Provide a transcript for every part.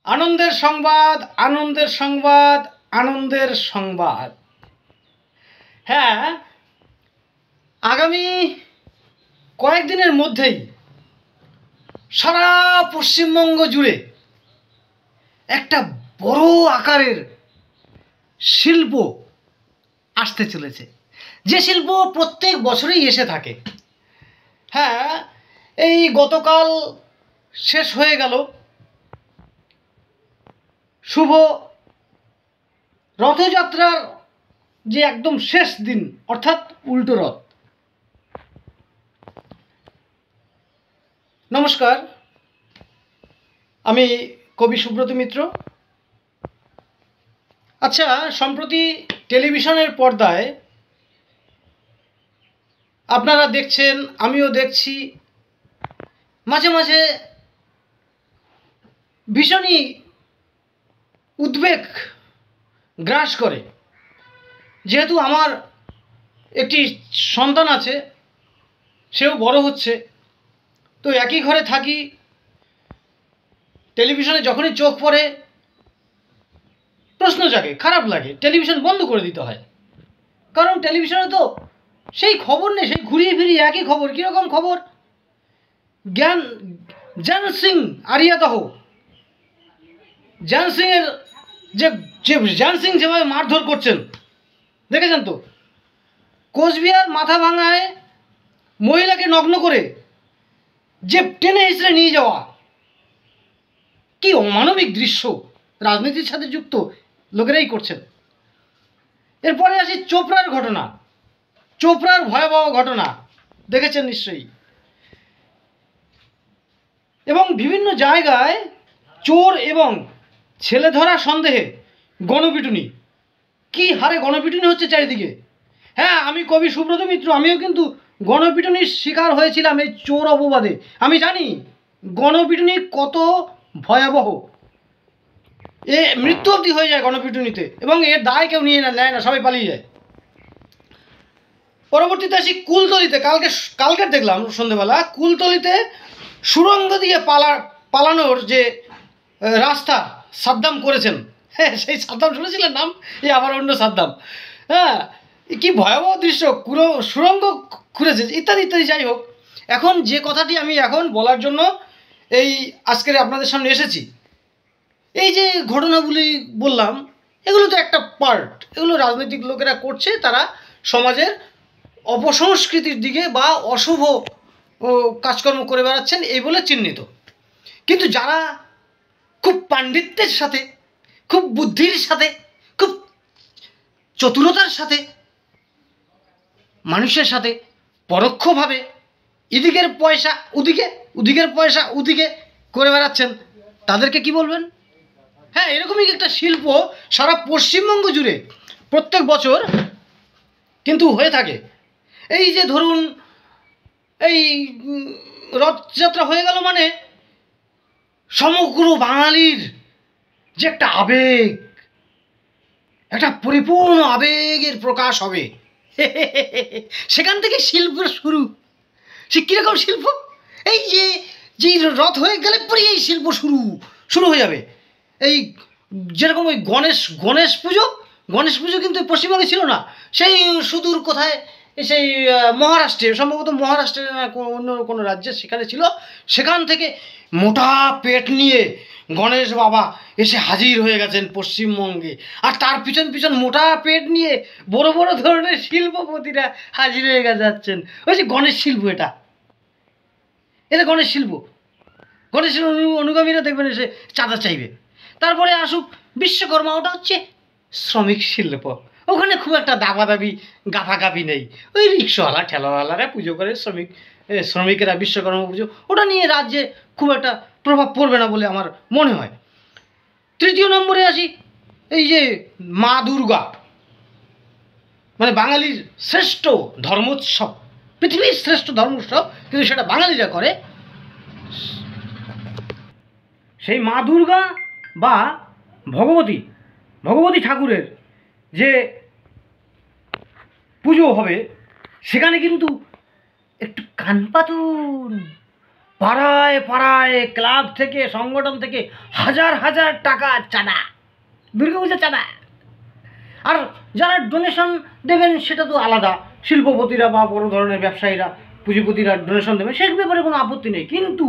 আনন্দের সংবাদ, আনন্দের সংবাদ, আনন্দের সংবাদ। হ্যাঁ, আগামী কয়েকদিনের মধ্যেই সারা পশ্চিমবঙ্গ জুড়ে একটা বড় আকারের শিল্প আসতে চলেছে, যে শিল্প প্রত্যেক বছরেই এসে থাকে। হ্যাঁ, এই গতকাল শেষ হয়ে গেল শুভ রথযাত্রার যে একদম শেষ দিন, অর্থাৎ উল্টো রথ। নমস্কার, আমি কবি সুব্রত মিত্র। আচ্ছা, সম্প্রতি টেলিভিশনের পর্দায় আপনারা দেখছেন, আমিও দেখছি, মাঝে মাঝে ভীষণই উদ্বেগ গ্রাস করে। যেহেতু আমার একটি সন্তান আছে, সেও বড় হচ্ছে, তো একই ঘরে থাকি। টেলিভিশনে যখনই চোখ পড়ে প্রশ্ন জাগে, খারাপ লাগে, টেলিভিশন বন্ধ করে দিতে হয়। কারণ টেলিভিশনে তো সেই খবর নেই, সেই ঘুরিয়ে ফিরিয়ে একই খবর। কীরকম খবর? জ্ঞান সিং আরিয়াতহ, জ্ঞান সিংয়ের যে জ্ঞান সিং যেভাবে মারধর করছেন দেখেছেন তো? কোচবিহার মাথা ভাঙায় মহিলাকে নগ্ন করে যে টেনে হিসড়ে নিয়ে যাওয়া, কি অমানবিক দৃশ্য! রাজনীতির সাথে যুক্ত লোকেরাই করছেন। এরপরে আসি চোপড়ার ঘটনা, চোপড়ার ভয়াবহ ঘটনা দেখেছেন নিশ্চয়ই। এবং বিভিন্ন জায়গায় চোর এবং ছেলে ধরা সন্দেহে গণপিটুনি, কি হারে গণপিটুনি হচ্ছে চারিদিকে। হ্যাঁ, আমি কবি সুব্রত মিত্র, আমিও কিন্তু গণপিটুনির শিকার হয়েছিলাম এই চোর অপবাদে। আমি জানি গণপিটুনি কত ভয়াবহ। এ মৃত্যু অবধি হয়ে যায় গণপিটুনিতে, এবং এর দায় কেউ নিয়ে নেয় না, সবাই পালিয়ে যায়। পরবর্তীতে আসি কুলতলিতে। কালকের দেখলাম সন্ধেবেলা কুলতলিতে সুড়ঙ্গ দিয়ে পালানোর যে রাস্তা সাদ্দাম করেছেন। হ্যাঁ, সেই সাদ্দাম শুনেছিলেন নাম? এই আবার অন্য সাদ্দাম। হ্যাঁ, কি ভয়াবহ দৃশ্য! সুড়ঙ্গ খুঁড়েছে, ইত্যাদি ইত্যাদি। যাই হোক, এখন যে কথাটি আমি এখন বলার জন্য এই আজকের আপনাদের সামনে এসেছি, এই যে ঘটনাগুলি বললাম, এগুলো তো একটা পার্ট। এগুলো রাজনৈতিক লোকেরা করছে, তারা সমাজের অপসংস্কৃতির দিকে বা অশুভ কাজকর্ম করে বেড়াচ্ছেন এই বলে চিহ্নিত। কিন্তু যারা খুব পাণ্ডিত্যের সাথে, খুব বুদ্ধির সাথে, খুব চতুরতার সাথে মানুষের সাথে পরোক্ষভাবে এদিকের পয়সা ওদিকে, ওদিকের পয়সা ওদিকে করে বেড়াচ্ছেন, তাদেরকে কি বলবেন? হ্যাঁ, এরকমই একটা শিল্প সারা পশ্চিমবঙ্গ জুড়ে প্রত্যেক বছর কিন্তু হয়ে থাকে। এই যে ধরুন, এই রথযাত্রা হয়ে গেল মানে সমগ্র বাঙালির যে একটা আবেগ, একটা পরিপূর্ণ আবেগের প্রকাশ হবে। সেখান থেকে শিল্প শুরু। সে কীরকম শিল্প? এই যে রথ হয়ে গেলে পরে এই শিল্প শুরু হয়ে যাবে। এই যেরকম ওই গণেশ পুজো কিন্তু পশ্চিমবঙ্গে ছিল না, সেই সুদূর কোথায়, সেই মহারাষ্ট্রে, সম্ভবত মহারাষ্ট্রের অন্য কোনো রাজ্যে সেখানে ছিল। সেখান থেকে মোটা পেট নিয়ে গণেশ বাবা এসে হাজির হয়ে গেছেন পশ্চিমবঙ্গে, আর তার পিছন মোটা পেট নিয়ে বড় বড় ধরনের শিল্পপতিরা হাজির হয়ে যাচ্ছেন। ওই যে গণেশ শিল্প, এটা গণেশ শিল্প। গণেশের অনুগামীরা দেখবেন এসে চাঁদা চাইবে। তারপরে আসুক বিশ্বকর্মা, ওটা হচ্ছে শ্রমিক শিল্প। ওখানে খুব একটা দাবাদাবি গাফাগাফি নেই। ওই রিক্সাওয়ালা ঠেলাওয়ালারা পুজো করে, শ্রমিকেরা বিশ্বকর্মা পুজো, ওটা নিয়ে রাজ্যে খুব একটা প্রভাব পড়বে না বলে আমার মনে হয়। তৃতীয় নম্বরে আসি এই যে মা দুর্গা, মানে বাঙালির শ্রেষ্ঠ ধর্মোৎসব, পৃথিবীর শ্রেষ্ঠ ধর্মোৎসব, কিন্তু সেটা বাঙালিরা করে। সেই মা দুর্গা বা ভগবতী ঠাকুরের যে পুজো হবে, সেখানে কিন্তু একটু কান পাতুন, পাড়ায় পাড়ায় ক্লাব থেকে সংগঠন থেকে হাজার হাজার টাকা চাঁদা, দুর্গাপূজার চাঁদা। আর যারা ডোনেশন দেবেন সেটা তো আলাদা, শিল্পপতিরা বা বড় ধরনের ব্যবসায়ীরা পুঁজিপতিরা ডোনেশন দেবেন, সে ব্যাপারে কোনো আপত্তি নেই। কিন্তু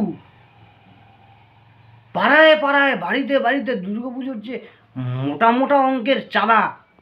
পাড়ায় পাড়ায় বাড়িতে বাড়িতে দুর্গাপুজোর যে মোটা মোটা অঙ্কের চাঁদা,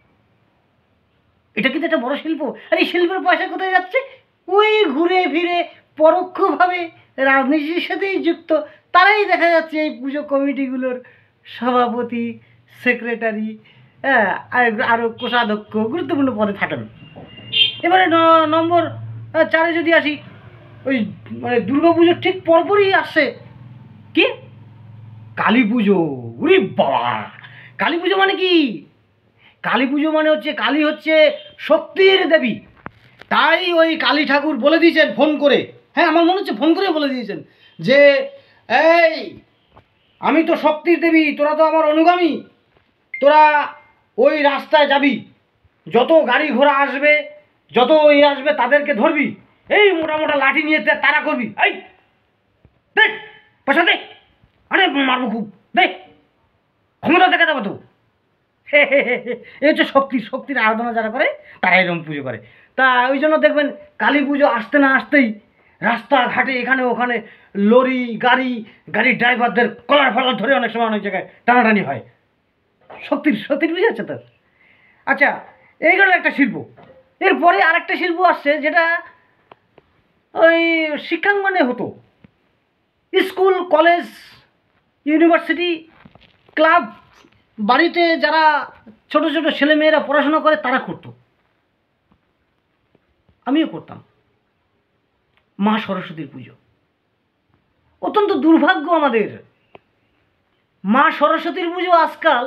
এটা কিন্তু একটা বড় শিল্প। আর এই শিল্পের পয়সা কোথায় যাচ্ছে? ওই ঘুরে ফিরে পরোক্ষভাবে রাজনীতির সাথেই যুক্ত তারাই দেখা যাচ্ছে এই পুজো কমিটিগুলোর সভাপতি, সেক্রেটারি, হ্যাঁ, আরও কোষাধ্যক্ষ গুরুত্বপূর্ণ পদে থাকেন। এবারে নম্বর 4-এ যদি আসি, ওই মানে দুর্গাপুজোর ঠিক পরপরই আসছে কি কালী পুজো। উরি বাবা, কালী পুজো মানে কি? কালী পুজো মানে হচ্ছে, কালী হচ্ছে শক্তির দেবী। তাই ওই কালী ঠাকুর বলে দিয়েছেন ফোন করে, হ্যাঁ আমার মনে হচ্ছে ফোন করে বলে দিয়েছেন যে এই আমি তো শক্তির দেবী, তোরা তো আমার অনুগামী, তোরা ওই রাস্তায় যাবি, যত গাড়ি ঘোড়া আসবে, যত আসবে তাদেরকে ধরবি, এই মোটা মোটা লাঠি নিয়ে তারা করবি, এই দেখ পয়সা দে, আরে মারবো খুব, দেখ ক্ষমতা দেখা যাবে তো। এই হচ্ছে শক্তির আরাধনা যারা করে তারা এরকম পুজো করে। তা ওই জন্য দেখবেন কালী পুজো আসতে না আসতেই রাস্তাঘাটে এখানে ওখানে লরি গাড়ির ড্রাইভারদের কলার ফলার ধরে অনেক সময় অনেক জায়গায় টানাটানি হয়। শক্তির পুজো হচ্ছে তো। আচ্ছা, এইগুলো একটা শিল্প। এরপরে আরেকটা শিল্প আসছে যেটা ওই শিক্ষাঙ্গনে হতো, স্কুল কলেজ ইউনিভার্সিটি ক্লাব, বাড়িতে যারা ছোট ছোট ছেলেমেয়েরা পড়াশোনা করে তারা করতো, আমিও করতাম। মা সরস্বতীর পুজো অত্যন্ত দুর্ভাগ্য আমাদের। মা সরস্বতীর পুজো আজকাল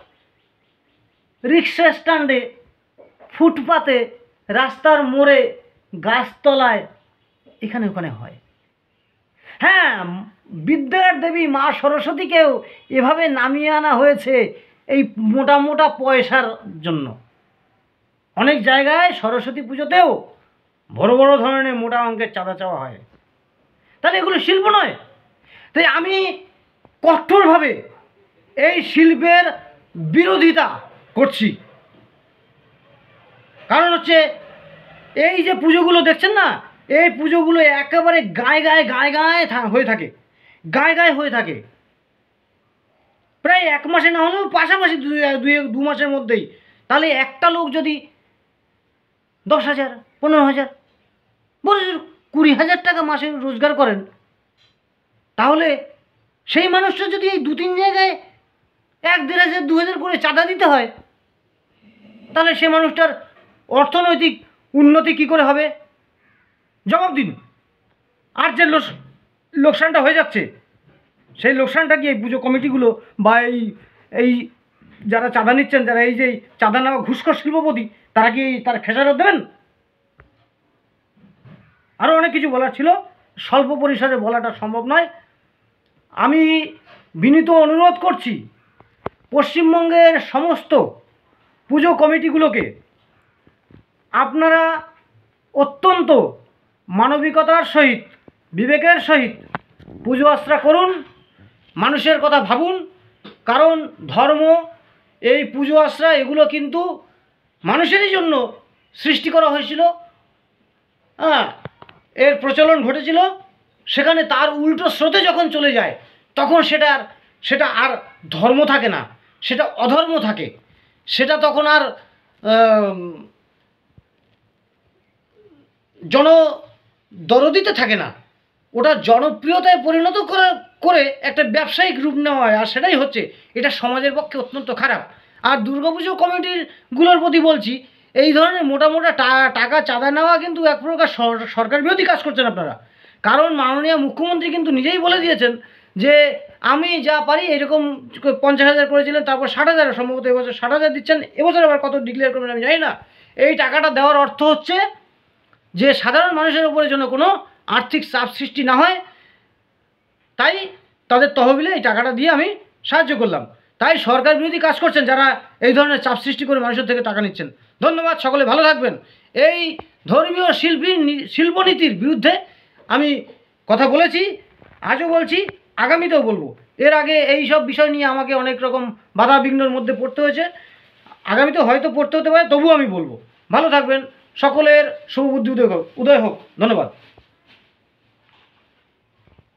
রিক্সা স্ট্যান্ডে, ফুটপাতে, রাস্তার মোড়ে, গাছতলায়, এখানে ওখানে হয়। হ্যাঁ, বিদ্যার দেবী মা সরস্বতীকেও এভাবে নামিয়ে আনা হয়েছে এই মোটা মোটা পয়সার জন্য। অনেক জায়গায় সরস্বতী পুজোতেও বড় বড় ধরনের মোটা অঙ্কের চাঁদা চাওয়া হয়। তাহলে এগুলো শিল্প নয়? তাই আমি কঠোরভাবে এই শিল্পের বিরোধিতা করছি। কারণ হচ্ছে এই যে পুজোগুলো দেখছেন না, এই পুজোগুলো একেবারে গায়ে হয়ে থাকে প্রায় 1 মাসে না হলেও পাশাপাশি 2 মাসের মধ্যেই। তাহলে একটা লোক যদি 10,000, 15,000, বলে 20,000 টাকা মাসে রোজগার করেন, তাহলে সেই মানুষটা যদি এই 2-3 জায়গায় 1,000, 2,000 করে চাঁদা দিতে হয়, তাহলে সে মানুষটার অর্থনৈতিক উন্নতি কি করে হবে? জবাব দিন। আর যে লোকসানটা হয়ে যাচ্ছে, সেই লোকসানটা কি এই পুজো কমিটিগুলো বা এই যারা চাঁদা নিচ্ছেন, যারা এই যে চাঁদা নেওয়া ঘুষখোর শিল্পপতি, তারা কি তার খেসারত দেবেন? আরও অনেক কিছু বলার ছিল, স্বল্প পরিসরে বলাটা সম্ভব নয়। আমি বিনীত অনুরোধ করছি পশ্চিমবঙ্গের সমস্ত পুজো কমিটিগুলোকে, আপনারা অত্যন্ত মানবিকতার সহিত, বিবেকের সহিত পুজো আশ্রা করুন, মানুষের কথা ভাবুন। কারণ ধর্ম, এই পুজো আশ্রা, এগুলো কিন্তু মানুষেরই জন্য সৃষ্টি করা হয়েছিল। হ্যাঁ, এর প্রচলন ঘটেছিল, সেখানে তার উল্টো স্রোতে যখন চলে যায় তখন সেটা আর ধর্ম থাকে না, সেটা অধর্ম থাকে। সেটা তখন আর জনদরদিতে থাকে না, ওটা জনপ্রিয়তায় পরিণত করে একটা ব্যবসায়িক রূপ নেওয়া হয়। আর সেটাই হচ্ছে, এটা সমাজের পক্ষে অত্যন্ত খারাপ। আর দুর্গাপুজো কমিটিগুলোর প্রতি বলছি, এই ধরনের মোটা মোটা টাকা চাঁদা নেওয়া কিন্তু এক প্রকার সরকার বিরোধী কাজ করছেন আপনারা। কারণ মাননীয় মুখ্যমন্ত্রী কিন্তু নিজেই বলে দিয়েছেন যে আমি যা পারি, এরকম 50,000 করেছিলেন, তারপর 60,000, সম্ভবত এবছর 60,000 দিচ্ছেন, এবছর আবার কত ডিক্লেয়ার করবেন আমি জানি না। এই টাকাটা দেওয়ার অর্থ হচ্ছে যে সাধারণ মানুষের উপরে যেন কোনো আর্থিক চাপ সৃষ্টি না হয়, তাই তাদের তহবিলে এই টাকাটা দিয়ে আমি সাহায্য করলাম। তাই সরকার বিরোধী কাজ করছেন যারা এই ধরনের চাপ সৃষ্টি করে মানুষের থেকে টাকা নিচ্ছেন। ধন্যবাদ, সকলে ভালো থাকবেন। এই ধর্মীয় শিল্পনীতির বিরুদ্ধে আমি কথা বলেছি, আজও বলছি, আগামীতেও বলবো। এর আগে এই সব বিষয় নিয়ে আমাকে অনেক রকম বাধা বিঘ্নর মধ্যে পড়তে হয়েছে, আগামীতেও হয়তো পড়তে হতে পারে, তবুও আমি বলবো। ভালো থাকবেন, সকলের শুভবুদ্ধি উদয় হোক। ধন্যবাদ।